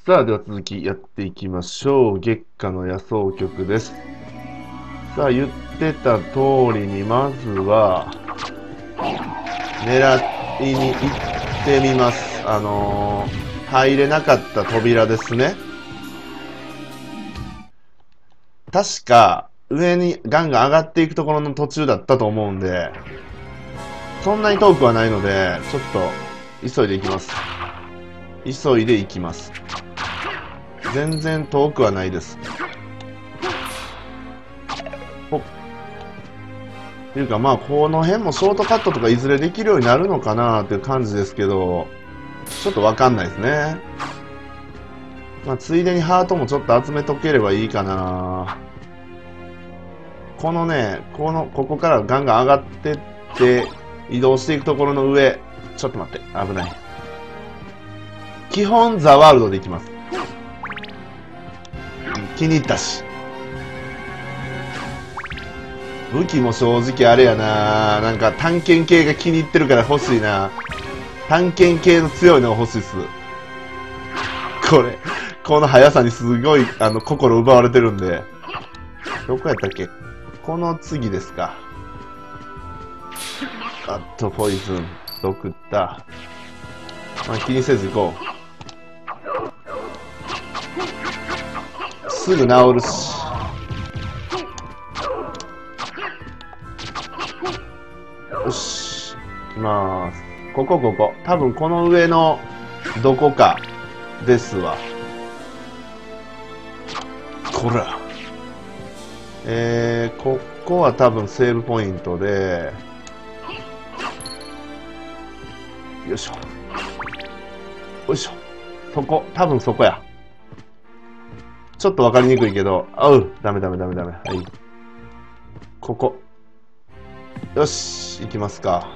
さあ、では続きやっていきましょう。月下の野草曲です。さあ、言ってた通りに、まずは、狙いに行ってみます。入れなかった扉ですね。確か、上にガンガン上がっていくところの途中だったと思うんで、そんなに遠くはないので、ちょっと、急いで行きます。急いで行きます。全然遠くはないです。ほっ。っていうかまあ、この辺もショートカットとかいずれできるようになるのかなっていう感じですけど、ちょっとわかんないですね。まあ、ついでにハートもちょっと集めとければいいかな。このね、ここからガンガン上がってって、移動していくところの上、ちょっと待って、危ない。基本ザワールドでいきます。気に入ったし。武器も正直あれやな。なんか探検系が気に入ってるから欲しいな。探検系の強いのが欲しいっす。この速さにすごい、心奪われてるんで。どこやったっけ？この次ですか。あと、ポイズン、ドクター。まあ、気にせず行こう。すぐ治るし。よし。行きまーす。ここ。多分この上のどこかですわ。こら。ここは多分セーブポイントで、よいしょ。よいしょ。多分そこや。ちょっとわかりにくいけど、ダメ。はい。ここ。よし、行きますか。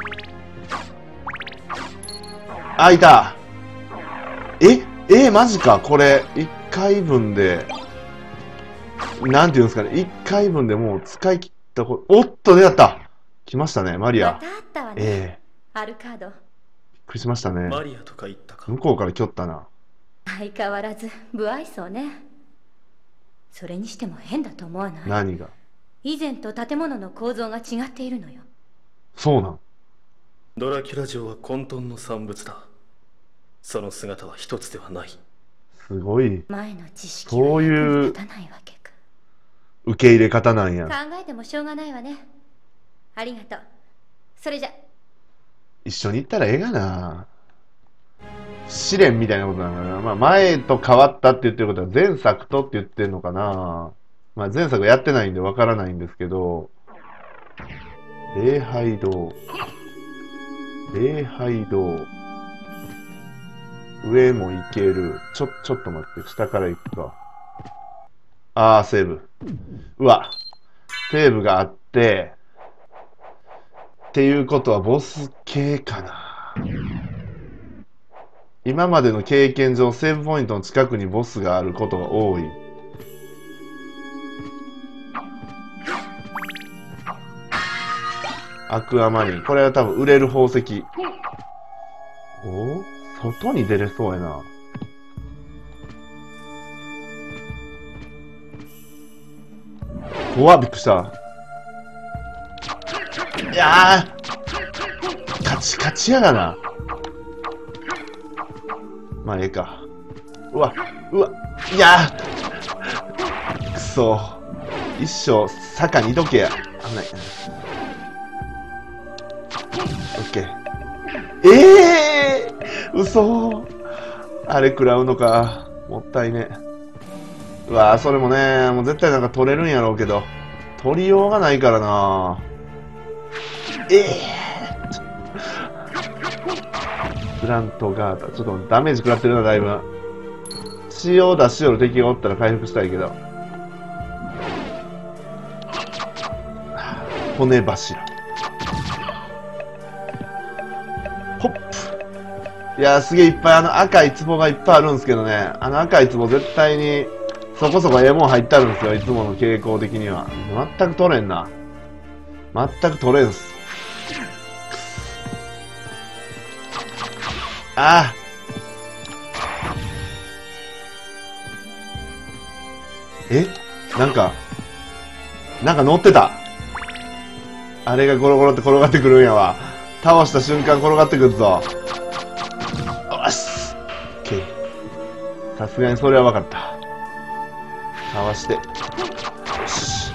あ、いた。マジか。これ、1回分で、なんていうんですかね。1回分でもう使い切ったおっと、出会った。来ましたね、マリア。 またあったわね。アルカード。 びっくりしましたね。 マリアとか言ったか。 向こうから来よったな。 相変わらず、不愛想ね。それにしても変だと思わない？ 何が？ 以前と建物の構造が違っているのよ。 そうなん？ ドラキュラ城は混沌の産物だ。その姿は一つではない。 すごい。 前の知識そういう立たないわけか。 受け入れ方なんや。 考えてもしょうがないわね。ありがとう。それじゃ。 一緒に行ったらええがな。試練みたいなことなのかな。まあ、前と変わったって言ってることは前作とって言ってるのかな。まあ、前作やってないんでわからないんですけど、礼拝堂。上も行ける。ちょっと待って、下から行くか。セーブ。うわ。セーブがあって、っていうことはボス系かな。今までの経験上、セーブポイントの近くにボスがあることが多い。アクアマリン。これは多分売れる宝石。外に出れそうやな。怖っ、びっくりした。いやー、カチやがな。まあ、ええか。うわ、いやー、くそ。一生、坂にどけや。危ない。オッケー。嘘。あれ食らうのか。もったいね。うわー、それもね、もう絶対なんか取れるんやろうけど、取りようがないからな。プラントガーター。ちょっとダメージ食らってるな、だいぶ。血を出しよる敵がおったら回復したいけど。骨柱。ホップ。いやー、すげえいっぱい赤い壺がいっぱいあるんですけどね。赤い壺絶対にそこそこええもん入ってあるんですよ。いつもの傾向的には。全く取れんな。全く取れんす。 え、なんか乗ってた。あれがゴロゴロって転がってくるんやわ。倒した瞬間転がってくるぞ。よし。オッケー。さすがにそれは分かった。かわして。よし。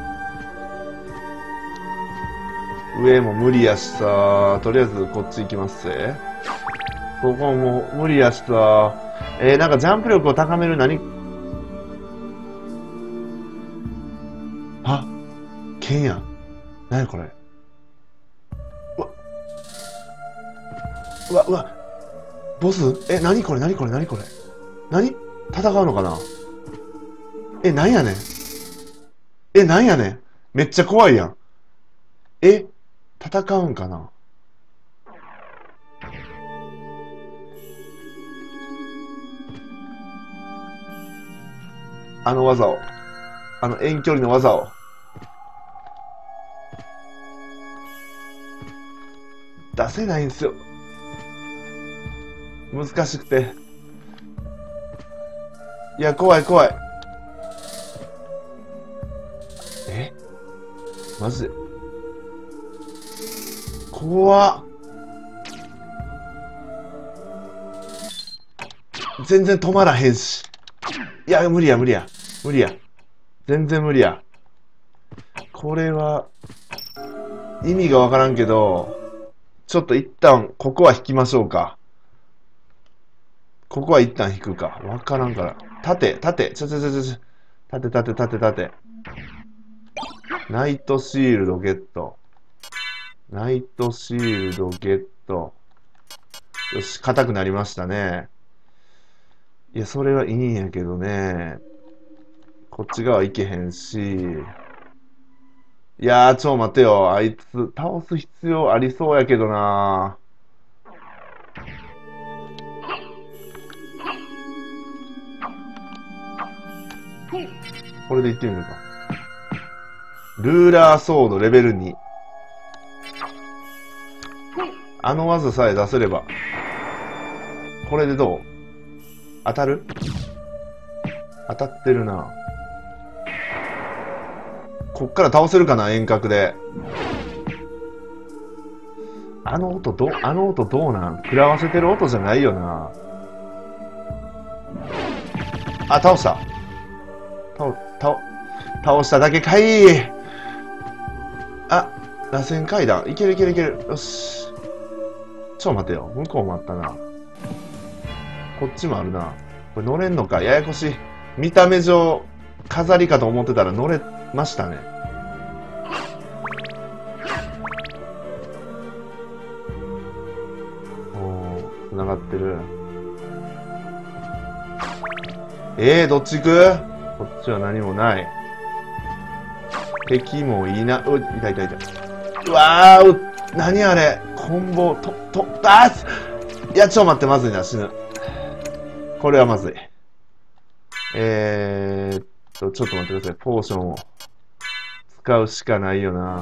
上も無理やしさ。とりあえずこっち行きますぜ。そこも無理やしさ。なんかジャンプ力を高めるあ、剣や。なにこれ。うわ。ボス？なにこれ。戦うのかな？なんやねん。めっちゃ怖いやん。戦うんかな？あの技を。遠距離の技を。出せないんですよ。難しくて。いや、怖い。マジで。怖っ。全然止まらへんし。いや、無理や。全然無理や。これは、意味がわからんけど、ちょっと一旦、ここは引きましょうか。ここは一旦引くか。わからんから。縦。縦。ナイトシールドゲット。よし、硬くなりましたね。いや、それはいいんやけどね。こっち側行けへんし。いやー、ちょ待てよ。あいつ、倒す必要ありそうやけどな。これでいってみるか。ルーラーソードレベル2。あの技さえ出せれば。これでどう？当たる？当たってるな。こっから倒せるかな、遠隔で。あの音どうなん？食らわせてる音じゃないよな。あ、倒した。倒しただけかい。あ、螺旋階段。いける。よし。待てよ。向こうもあったな。こっちもあるな。これ乗れんのか。ややこしい。見た目上、飾りかと思ってたら乗れましたね。繋がってる。どっち行く？こっちは何もない。敵もいな、いた。うわー、何あれ。コンボ、いや、ちょっと待って、まずいな、死ぬ。これはまずい。ちょっと待ってください。ポーションを使うしかないよな。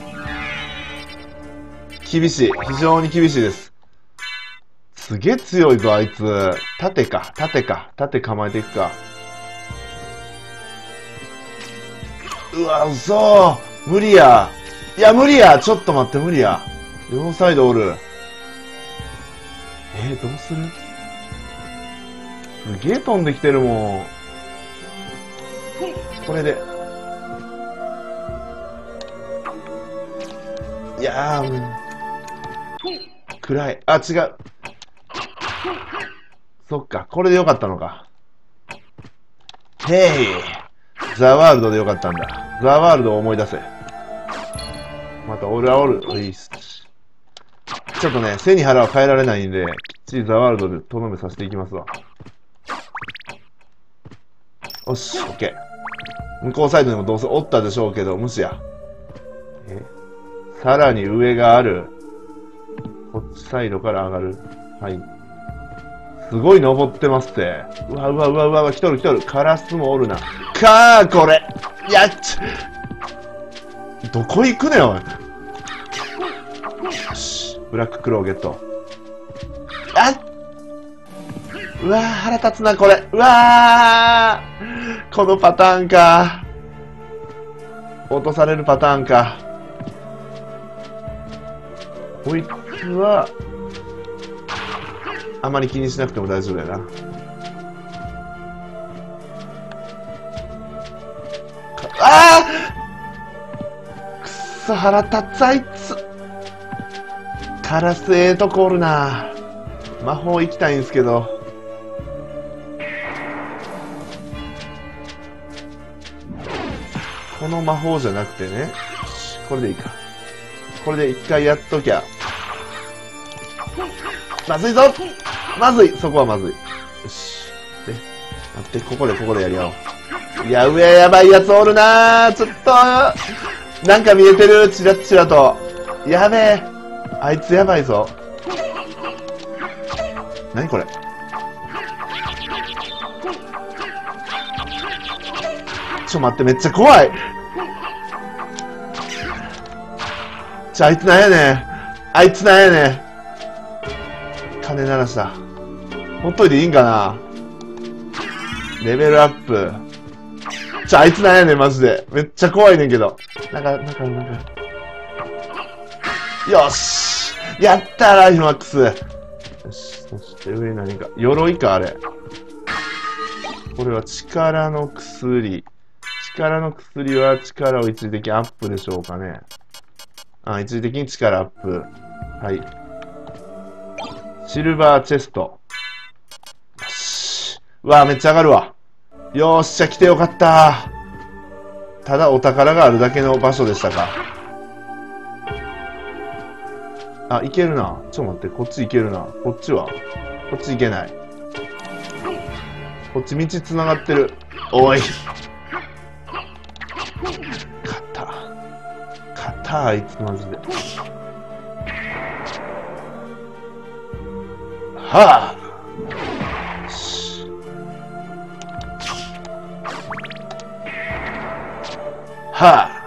厳しい。非常に厳しいです。すげえ強いぞ、あいつ。縦構えていくか。うわ、嘘。無理や。いや、無理や。ちょっと待って、無理や。両サイドおる。どうする？すげえ飛んできてるもん。これで。いやー、暗い。あ、違う。そっか、これでよかったのか。ヘイ！ザ・ワールドでよかったんだ。ザ・ワールドを思い出せ。また、俺はおる。ちょっとね、背に腹は変えられないんで、きっちりザ・ワールドでとどめさせていきますわ。よし、オッケー。向こうサイドにもどうせおったでしょうけど、無視や。さらに上がある。こっちサイドから上がる。はい。すごい登ってますって。うわ、来とる。カラスもおるな。これ。どこ行くねん、おい。よし。ブラッククローゲット。うわー、腹立つな、これ。うわー。 このパターンか。落とされるパターンか。こいつはあまり気にしなくても大丈夫やな。ああ、くっそ腹立つあいつ。カラスええとこおるな。魔法行きたいんですけど。この魔法じゃなくてね。これでいいか。これで一回やっときゃ。まずいぞ。まずい。そこはまずい。よし。で、待って、ここでやり合おう。いや、上やばいやつおるなー。ちょっと、なんか見えてる。チラッチラと。やべえ。あいつやばいぞ。何これ。待って、めっちゃ怖い。あいつなんやねん。あいつなんやねん。鐘鳴らした。ほっといていいんかな。レベルアップ。あいつなんやねん、マジで。めっちゃ怖いねんけど。なんか。よし。やったー、ライフマックス。よし、そして上何か。鎧か、あれ。これは力の薬。力の薬は力を一時的にアップでしょうかね。一時的に力アップ。はい。シルバーチェスト。よし。うわぁ、めっちゃ上がるわ。よーし、じゃ来てよかった。ただお宝があるだけの場所でしたか。あ、いけるな。ちょっと待って、こっちいけるな。こっちはこっちいけない。こっち道つながってる。おい。勝ったあいつマジで。はあ。し。はあ。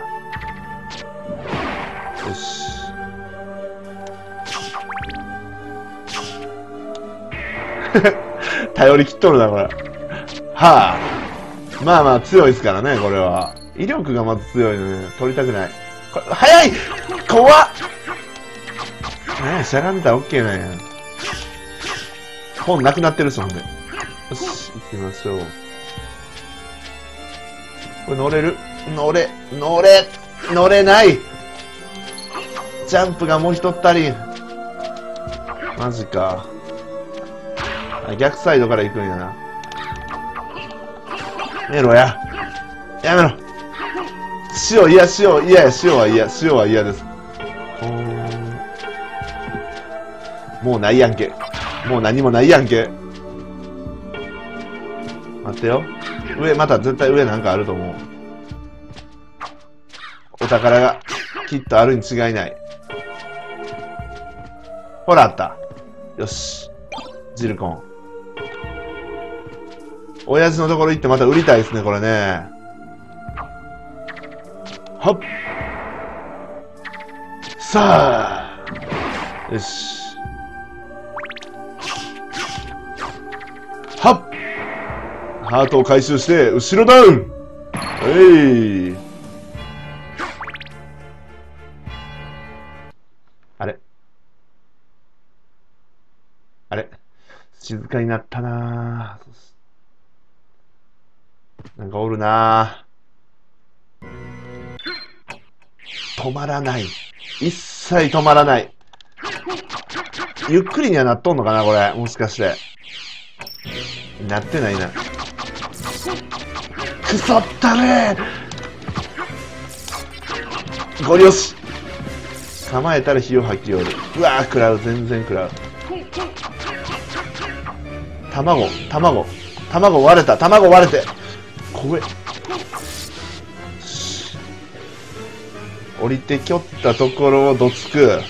よし。頼りきっとるなこれ。はあ。まあまあ強いですからねこれは。威力がまず強いのね。取りたくない。これ早い。怖っ。ねえ、しゃがんだら OK なんや。本なくなってるし、ほんで。よし、行きましょう。これ乗れる？乗れない。ジャンプがもう一ったり。マジか。逆サイドから行くんやな。やめろや。やめろ。塩嫌や。塩は嫌です。もうないやんけ。もう何もないやんけ。待ってよ。上、また絶対上なんかあると思う。お宝がきっとあるに違いない。ほらあった。よし。ジルコン。親父のところ行ってまた売りたいですね、これね。はっ。さあ。よし。はっ。ハートを回収して、後ろダウン。あれ静かになったなぁ。なんかおるなぁ。止まらない。一切止まらない。ゆっくりにはなっとんのかなこれ。もしかして。なってないな。くそったねー。ゴリ押し。構えたら火を吐きよる。うわー食らう。全然食らう。卵割れた。卵割れて。怖え。降りてきょったところをどつく。よ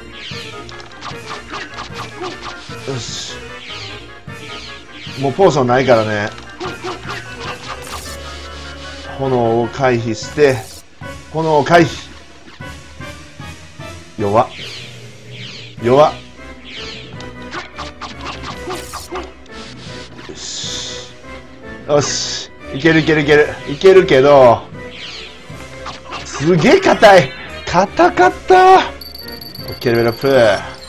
し。もうポーションないからね。炎を回避して、炎を回避。弱っ。よし。よし。 いけるいけるいける。いけるけど、すげえ硬い。硬かった。オッケー、レベルアップ。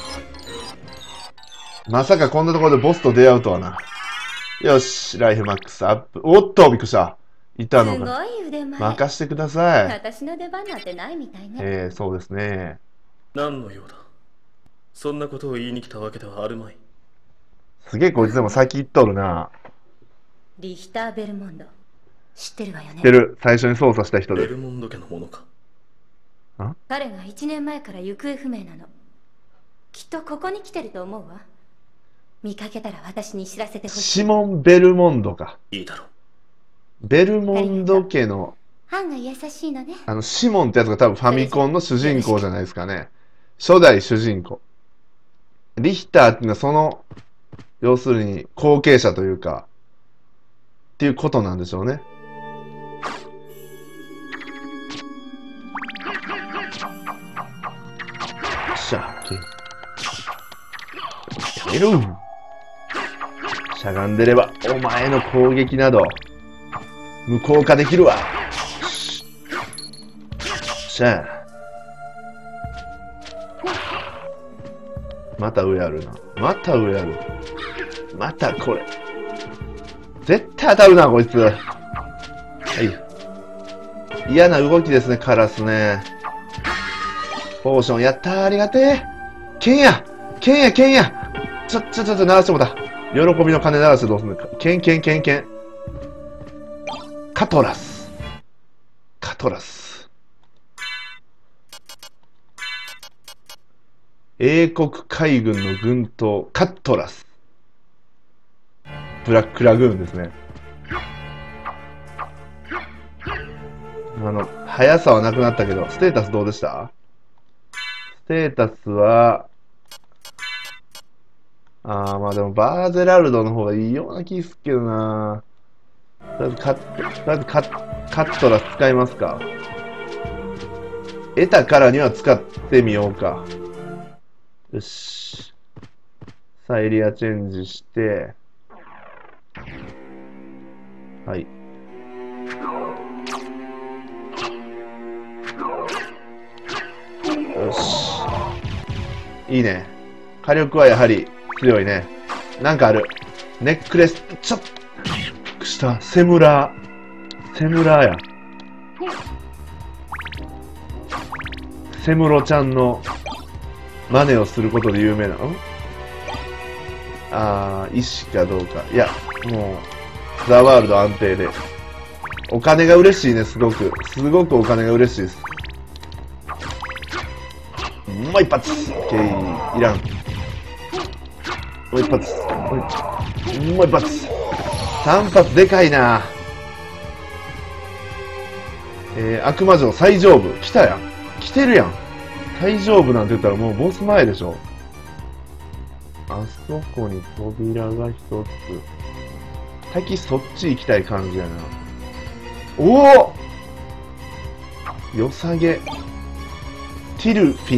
まさかこんなところでボスと出会うとはな。よし、ライフマックスアップ。おっと、びっくりした。いたのか。 すごい腕前。 任してください。 私の出番なんてないみたいね。 そうですね。 何の用だ。そんなことを言いに来たわけではあるまい。 すげえこいつでも先行っとるな。 リヒター・ベルモンド。知ってるわよね。 知ってる。最初に操作した人で。 ベルモンド家のものか。 彼が1年前から行方不明なの。きっとここに来てると思うわ。見かけたら私に知らせてほしい。 シモン・ベルモンドか。 いいだろう。 ベルモンド家の、 案が優しいのね。 シモンってやつが多分ファミコンの主人公じゃないですかね。初代主人公。リヒターっていうのはその、要するに後継者というか、っていうことなんでしょうね。しゃあ、やめろ。しゃがんでれば、お前の攻撃など、無効化できるわ。しゃあ。また上あるな。また上ある。またこれ。絶対当たるな、こいつ。はい。嫌な動きですね、カラスね。ポーションやったー、ありがてえ。剣やちょっと鳴らしてもらった。喜びの鐘鳴らしてどうすんのか。剣。カトラス。英国海軍の軍刀、カットラス。ブラックラグーンですね。速さはなくなったけど、ステータスどうでした？ステータスは、まあでもバーゼラルドの方がいいような気すっけどな。とりあえずカットラス使いますか。得たからには使ってみようか。よし。さあ、エリアチェンジして、はい。よし。いいね。火力はやはり強いね。なんかある。ネックレス、ちょっとしたセムラや。セムロちゃんの真似をすることで有名なの？石かどうか。いや、もう、ザワールド安定で。お金が嬉しいね、すごくお金が嬉しいです。もう一発。OK、いらん。もう一発。もう一発。3発でかいな。悪魔城最上部。来たやん。来てるやん。最上部なんて言ったらもうボス前でしょ。あそこに扉が一つ。先そっち行きたい感じやな。おお！よさげ。ティルフ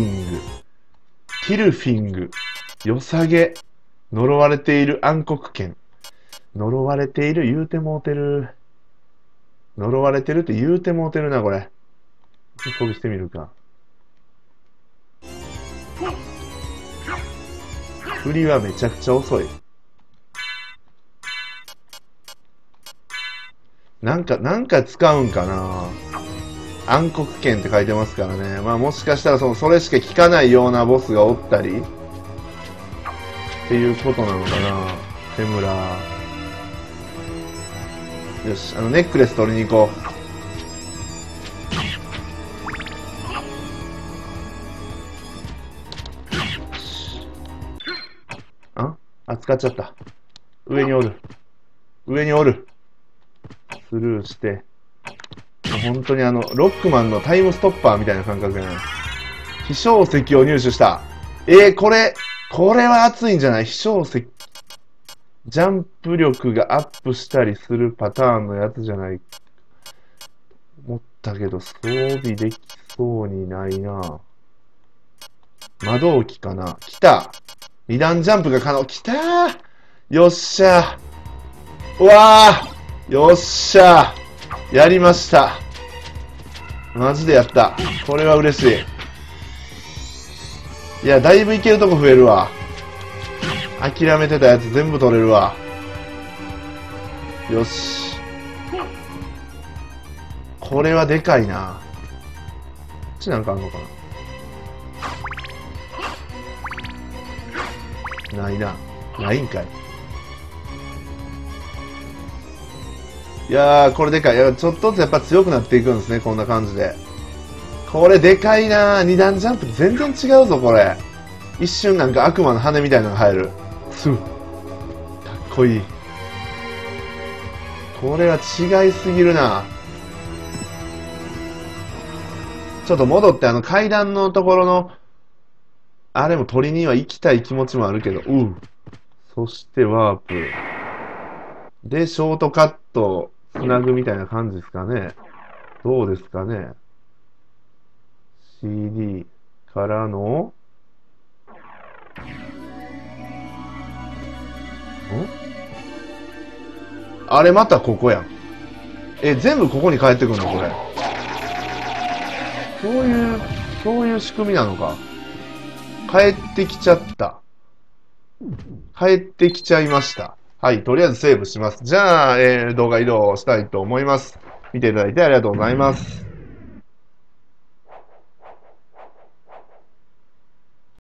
ィング。よさげ。呪われている暗黒剣。呪われている言うてもうてる。呪われてるって言うてもうてるな、これ。装備してみるか。振りはめちゃくちゃ遅い。なんか使うんかな。暗黒剣って書いてますからね。まあもしかしたらそれしか効かないようなボスがおったりっていうことなのかな。テムラ。よし、ネックレス取りに行こう。使っちゃった。上におる。スルーして。本当にロックマンのタイムストッパーみたいな感覚じゃない。飛翔石を入手した。これは熱いんじゃない？飛翔石。ジャンプ力がアップしたりするパターンのやつじゃない。思ったけど、装備できそうにないな。魔導機かな？来た！二段ジャンプが可能。来たー！よっしゃー！うわー！ よっしゃー、やりました。マジでやった。これは嬉しい。いや、だいぶいけるとこ増えるわ。諦めてたやつ全部取れるわ。よし。これはでかいな。こっちなんかあんのかな。ないな。ないんかい。いやー、これでかい。いや、ちょっとずつやっぱ強くなっていくんですね、こんな感じで。これでかいなー。二段ジャンプ全然違うぞ、これ。一瞬なんか悪魔の羽みたいなのが入る。かっこいい。これは違いすぎるな。ちょっと戻って階段のところの、あれも取りには行きたい気持ちもあるけど、そしてワープ。で、ショートカット、つなぐみたいな感じですかね。どうですかね。CD からの、あれまたここやん。全部ここに帰ってくるのこれ。そういう仕組みなのか。帰ってきちゃった。帰ってきちゃいました。はい、とりあえずセーブします。じゃあ、動画移動したいと思います。見ていただいてありがとうございます。